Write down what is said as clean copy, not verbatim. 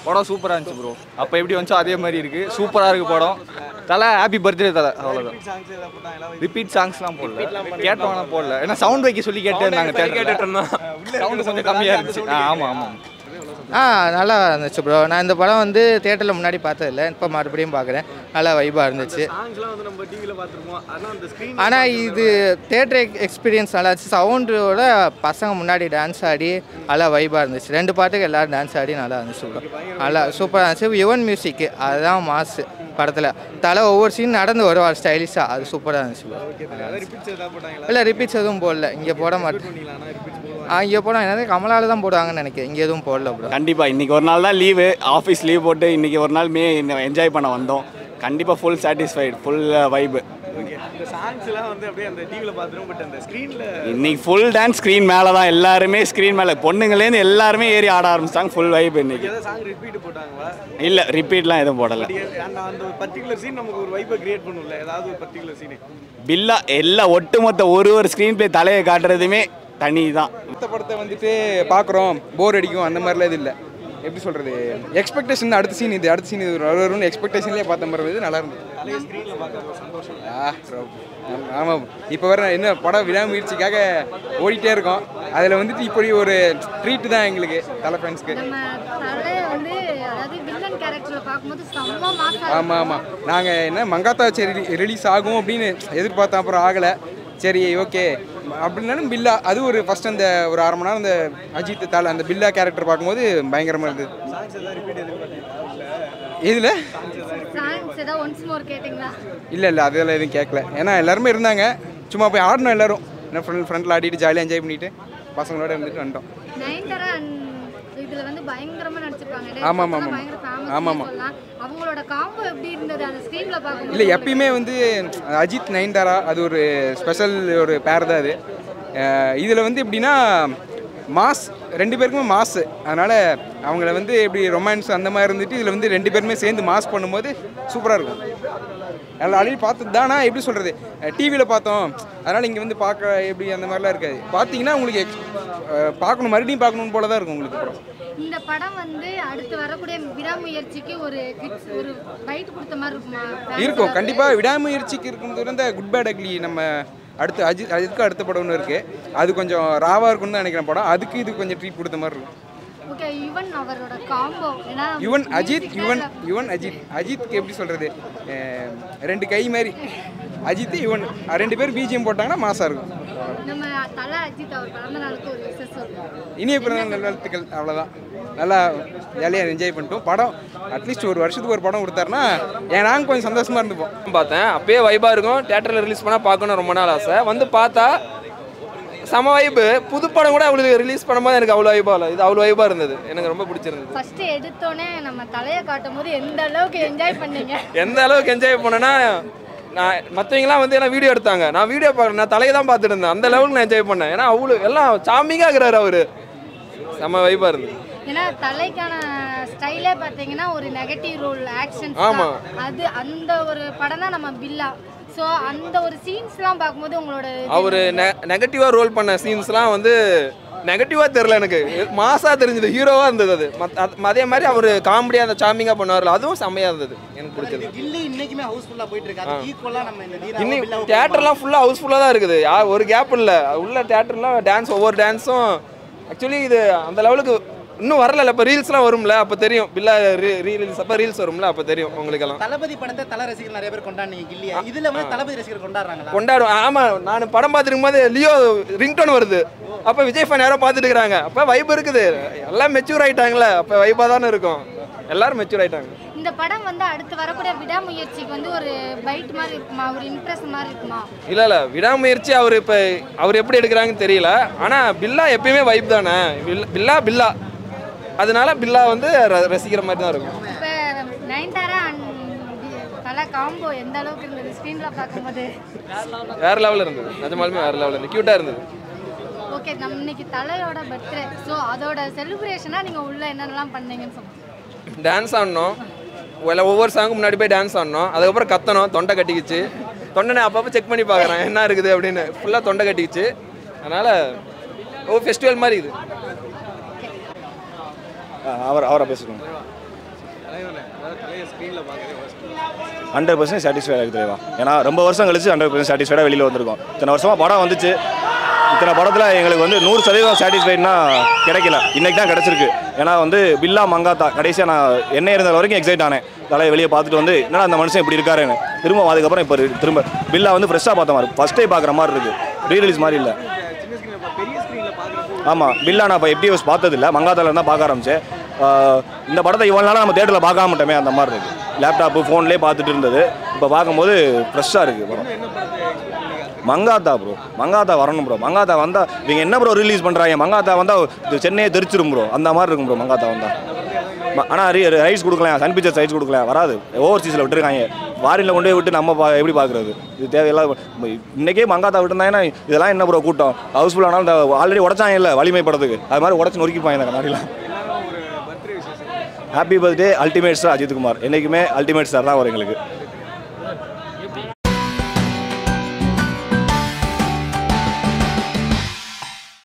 படம் சூப்பராக இருந்துச்சு ப்ரோ. அப்போ எப்படி வந்துச்சோ அதே மாதிரி இருக்குது. சூப்பராக இருக்குது படம். தலை ஹாப்பி பர்த்டே தலை, அவ்வளோதான். ரிப்பீட் சாங்ஸ்லாம் போடல, கேட்டவங்களாம் போடல. ஏன்னா சவுண்ட் வைக்க சொல்லி கேட்டுருந்தாங்க, கேட்டுட்டு இருந்தோம். சவுண்டு கொஞ்சம் கம்மியாக இருந்துச்சு. ஆமாம் ஆமாம். நல்லா இருந்துச்சு ப்ரோ. நான் இந்த படம் வந்து தியேட்டரில் முன்னாடி பார்த்ததில்ல, இப்போ மறுபடியும் பார்க்குறேன். நல்லா வைபாக இருந்துச்சு. ஆனால் இது தியேட்டர் எக்ஸ்பீரியன்ஸ் நல்லா இருந்துச்சு. சவுண்டோட பசங்க முன்னாடி டான்ஸ் ஆடி நல்லா வைபாக இருந்துச்சு. 2 பாட்டுக்கு எல்லோரும் டான்ஸ் ஆடி நல்லா இருந்துச்சு ப்ரோ. நல்லா சூப்பராக இருந்துச்சு. யுவன் மியூசிக்கு அதுதான் மாசு படத்தில். தலை ஒவ்வொரு சீன் நடந்து வருவார் ஸ்டைலிஷாக, அது சூப்பராக இருந்துச்சு ப்ரோ. இல்லை ரிப்பீட்ஸ் எதுவும் போடல, இங்கே போட மாட்டேன். இங்கே போனால் என்னது கமலால் தான் போடுவாங்கன்னு நினைக்கிறேன், இங்கே எதுவும் போடல ப்ரோ. கண்டிப்பாக இன்றைக்கி ஒரு நாள் தான் லீவு, ஆஃபீஸ் லீவ் போட்டு இன்றைக்கி ஒரு நாள் என்ஜாய் பண்ண வந்தோம். கண்டிப்பாக ஃபுல் சாட்டிஸ்ஃபைடு, ஃபுல் வைபு. இன்னைக்கு ஃபுல் டான்ஸ் ஸ்க்ரீன் மேலே தான், எல்லாருமே ஸ்க்ரீன் மேலே, பொண்ணுங்களேருந்து எல்லாருமே ஏறி ஆட ஆரம்பிச்சிட்டாங்க. ஃபுல் வைப் இன்னைக்கு. இல்லை ரிப்பீட்லாம் எதுவும் போடலை. பில்லா எல்லாம் ஒட்டுமொத்த ஒரு ஸ்க்ரீன் பிளே தலையை காட்டுறதுமே தனி தான். மற்ற படத்தை வந்துட்டு பார்க்குறோம், போர் அடிக்கும் அந்த மாதிரிலாம் இது இல்லை. எப்படி சொல்கிறது, எக்ஸ்பெக்டேஷன் அடுத்த சீன் இது வரும்னு எக்ஸ்பெக்டேஷன்லேயே பார்த்த மாதிரி இது நல்லா இருந்தது. ஆமாம், இப்போ வர என்ன படம் விடாமுயற்சிக்காக ஓடிட்டே இருக்கோம். அதில் வந்துட்டு இப்படி ஒரு ட்ரீட்டு தான் எங்களுக்கு தலை ஃபேன்ஸ்க்கு. ஆமாம் ஆமாம், நாங்கள் என்ன மங்காத்தா சரி ரிலீஸ் ஆகும் அப்படின்னு எதிர்பார்த்தோம், அப்புறம் ஆகலை. சரி ஓகே அப்படின்னாலும் பில்லா அது ஒரு ஃபஸ்ட் அந்த ஒரு 1/2 மணி நேரம் அந்த அஜித் தலை அந்த பில்லா கேரக்டர் பார்க்கும்போது பயங்கரமாக இருந்தது. இதில் இல்லை அதெல்லாம் எதுவும் கேட்கல, ஏன்னா எல்லாருமே இருந்தாங்க. சும்மா போய் ஆடணும் எல்லோரும், என்ன ஃப்ரெண்டில் ஆடிட்டு ஜாலியாக என்ஜாய் பண்ணிட்டு பசங்களோட இருந்துட்டு வந்துட்டோம். ஆமாம் ஆமாம் ஆமாம் ஆமாம். இல்லை எப்பயுமே வந்து அஜித் நயன்தாரா அது ஒரு ஸ்பெஷல் ஒரு பேர் தான் அது. இதில் வந்து எப்படின்னா மாஸ், 2 பேருக்குமே மாசு. அதனால் அவங்கள வந்து எப்படி ரொமான்ஸ் அந்த மாதிரி இருந்துட்டு இதில் வந்து 2 பேருமே சேர்ந்து மாஸ் பண்ணும்போது சூப்பராக இருக்கும். நல்லா ஆல்ரெடி பார்த்து தானா எப்படி சொல்கிறது, டிவியில் பார்த்தோம், அதனால் இங்கே வந்து பார்க்க எப்படி அந்த மாதிரிலாம் இருக்காது. பார்த்தீங்கன்னா உங்களுக்கு பார்க்கணும், மறுபடியும் பார்க்கணும் போல தான் இருக்கும் உங்களுக்கு படம். இந்த படம் வந்து அடுத்து வரக்கூடிய விடாமுயற்சிக்கு ஒரு பைட் கொடுத்த மாதிரி இருக்குமா? இருக்கும், கண்டிப்பாக விடாமுயற்சிக்கு இருக்கிறது வந்து குட் பேட் அக்லி. நம்ம அடுத்து அதுக்கு அடுத்த படம்னு இருக்குது, அது கொஞ்சம் ராவாக இருக்கும்னு தான் நினைக்கிறேன் படம். அதுக்கு இது கொஞ்சம் ட்ரீட் கொடுத்த மாதிரி இருக்கும். ஓகே, யுவன் அவரோட காம்போ யுவன் அஜித்க்கு எப்படி சொல்கிறது, 2 கை மாதிரி அஜித் யுவன் 2 பேர் பிஜிஎம் போட்டாங்கன்னா மாசாக இருக்கும். நம்ம தல அஜித் அவர் பிறந்த நாளுக்கு ஒரு விசேஷம் சொல்லுவோம். இனிய பிறந்த நல்வாழ்த்துக்கள். அவ்வளோதான், நல்லா ஜாலியாக என்ஜாய் பண்ணிட்டோம். படம் அட்லீஸ்ட் ஒரு வருஷத்துக்கு ஒரு படம் கொடுத்தாருன்னா நாங்கள் கொஞ்சம் சந்தோஷமாக இருந்துப்போம். பார்த்தேன், அப்பயே வைபாக இருக்கும். தேட்டரில் ரிலீஸ் பண்ணால் பார்க்கணும் ரொம்ப நாள் ஆசை. வந்து பார்த்தா செம வைப்பு. புது படம் கூட அவளுக்கு ரிலீஸ் பண்ணும்போது எனக்கு அவ்வளோ வைபாக இல்லை, இது அவ்வளோ வைபாக இருந்தது. எனக்கு ரொம்ப பிடிச்சிருந்தது. ஃபஸ்ட்டு எடுத்தோன்னே நம்ம தலையை காட்டும் போது எந்த அளவுக்கு என்ஜாய் பண்ணீங்க? எந்த அளவுக்கு என்ஜாய் பண்ணேன்னா, நான் மற்றவங்களாம் வந்து எல்லாம் வீடியோ எடுத்தாங்க, நான் வீடியோ பார்க்குறேன், நான் தலையை தான் பார்த்துட்டு இருந்தேன். அந்த லெவலுக்கு நான் என்ஜாய் பண்ணேன். ஏன்னா அவ்வளோ எல்லாம் சாமிங்காக இருக்கிறாரு அவர், செம்ம வைப்பாக இருந்தது. ஏன்னா தலைக்கான ஸ்டைலே பார்த்தீங்கன்னா ஒரு நெகட்டிவ் ரோல் ஆக்ஷன். ஆமாம், அது அந்த ஒரு படம் தான் நம்ம பில்லா. ஸோ அந்த ஒரு சீன்ஸ்லாம் பார்க்கும்போது உங்களோட அவர் நெகட்டிவாக ரோல் பண்ண சீன்ஸ்லாம் வந்து நெகட்டிவாக தெரில, எனக்கு மாசாக தெரிஞ்சது, ஹீரோவாக இருந்தது. அது அதே மாதிரி அவர் காமெடியாக அந்த சாமிங்காக பண்ணுவார்ல, அதுவும் செம்மையாக இருந்தது, எனக்கு பிடிச்சது. இன்னும் தேட்டர்லாம் ஃபுல்லாக ஹவுஸ்ஃபுல்லாக தான் இருக்குது, ஒரு கேப் இல்லை. உள்ள தேட்டர்லாம் டான்ஸ், ஒவ்வொரு டான்ஸும் ஆக்சுவலி இது அந்த லெவலுக்கு இன்னும் வரல. இப்போ ரீல்ஸ்லாம் வரும்ல, அப்போ தெரியும். பில்லா ரீல்ஸ் அப்போ ரீல்ஸ் வரும்ல, அப்போ தெரியும் உங்களுக்கெல்லாம். தளபதி படத்தை தல ரசிகர்கள் நிறைய பேர் கொண்டாடுனீங்க கில்லியா, இதுல வந்து தளபதி ரசிகர்கள் கொண்டாடுறாங்களா? கொண்டாடுவோம். ஆமாம், நான் படம் பார்த்துருக்கும் போது லியோ ரிங்டோன் வருது, அப்போ விஜய் ஃபேன் யாரோ பார்த்துட்டு இருக்கிறாங்க. அப்போ வைப் இருக்குது, எல்லாம் மெச்சூர் ஆகிட்டாங்களே, அப்போ வைப்பாக தானே இருக்கும், எல்லாரும் மெச்சூர் ஆகிட்டாங்க. இந்த படம் வந்து அடுத்து வரக்கூடிய விடாமுயற்சிக்கு வந்து ஒரு பைட் மாதிரி இருக்குமா, ஒரு இம்ப்ரெஸ் மாதிரி இருக்குமா? இல்லை விடாமுயற்சி அவர் இப்போ அவர் எப்படி எடுக்கிறாங்கன்னு தெரியல. ஆனால் பில்லா எப்பயுமே வைப் தானே, பில்லா அதனால பில்லா வந்து ரசிக்கிற மாதிரி தான் இருக்கும். இப்போ நயன்தாரா அண்ட் தலை காம்போ எந்த அளவுக்கு இருந்தது ஸ்க்ரீனில் பார்க்கும்போது? வேறு லெவலில் இருந்தது, நிஜமாலுமே வேறு லெவலில் இருந்தது, க்யூட்டாக இருந்தது. ஓகே, நம்ம இன்னைக்கு தலையோட பர்த்டே, ஸோ அதோட செலிப்ரேஷனாக நீங்கள் உள்ள என்னென்னலாம் பண்ணீங்கன்னு சொல்லுங்கள். டான்ஸ் ஆடணும், ஒவ்வொரு சாங்கும் முன்னாடி போய் டான்ஸ் ஆடணும், அதுக்கப்புறம் கத்தணும், தொண்டை கட்டிக்கிச்சு. தொண்டை அப்பப்போ செக் பண்ணி பார்க்குறேன் என்ன இருக்குது அப்படின்னு, ஃபுல்லாக தொண்டை கட்டிக்கிச்சு. அதனால் ஃபெஸ்டிவல் மாதிரி இது. அவரை பேசுகிறோம். 100% சாட்டிஸ்ஃபைடாக இருக்குது தலைவா. ஏன்னா ரொம்ப வருஷம் கழிச்சு 100% சாட்டிஸ்ஃபைடாக வெளியில் வந்திருக்கோம். இத்தனை வருஷமாக படம் வந்துச்சு, இத்தனை படத்தில் எங்களுக்கு வந்து 100% சாட்டிஸ்ஃபைட்னா கிடைக்கல. இன்றைக்கி தான் கிடச்சிருக்கு. ஏன்னா வந்து பில்லா மங்காத்தா கடைசியாக நான் என்ன இருந்த வரைக்கும் எக்ஸைட் ஆனேன். தலையை வெளியே பார்த்துட்டு வந்து என்னடா அந்த மனுஷன் இப்படி இருக்காருன்னு. திரும்ப அதுக்கப்புறம் இப்போ திரும்ப பில்லா வந்து ஃப்ரெஷ்ஷாக பார்த்த மாதிரி ஃபஸ்ட் டைம் பார்க்குற மாதிரி இருக்குது. ரீரிலீஸ் மாதிரி இல்லை. ஆமாம், பில்லா நான் இப்போ FTVs பார்த்ததில்லை, மங்காத்தாவில் இருந்தால் பார்க்க ஆரம்பிச்சேன். இந்த படத்தை இவ்வளோ நாளாக நம்ம தேட்டரில் பார்க்காம மாட்டோமே அந்த மாதிரி இருக்குது. லேப்டாப்பு ஃபோன்லேயே பார்த்துட்டு இருந்தது, இப்போ பார்க்கும்போது ஃப்ரெஷ்ஷாக இருக்குது படம். மங்காத்தா ப்ரோ, மங்காத்தா வரணும் ப்ரோ. மங்காத்தா வந்தால் இவங்க என்ன ப்ரோ ரிலீஸ் பண்ணுறாங்க, மங்காத்தா வந்தால் சென்னையே தெரிச்சிடும் ப்ரோ. அந்த மாதிரி இருக்கும் ப்ரோ மங்காத்தா வந்தால். ஆனால் ரைட்ஸ் கொடுக்கலாம், சன் பிக்சர்ஸ் ரைட்ஸ் கொடுக்கலாம், வராது. ஓவர்சீஸில் விட்டுருக்காங்க, ஃபாரினில் கொண்டு போய் விட்டு நம்ம எப்படி பார்க்குறது? இது தேவையில்லாத. இன்றைக்கே மங்காத்தா விட்டுருந்தாங்கன்னா இதெல்லாம் என்ன ப்ரோ கூட்டம் ஹவுஸ்ஃபுல் ஆனாலும் இந்த ஆல்ரெடி உடச்சாங்க இல்லை வலிமை படத்துக்கு, அது மாதிரி உடச்சி நொறுக்கிப்பாங்க இந்த கண்ணாடிலாம். Happy birthday ultimate star Ajith Kumar. என்றைக்குமே அல்டிமேட் ஸ்டார் தான் வரும் எங்களுக்கு.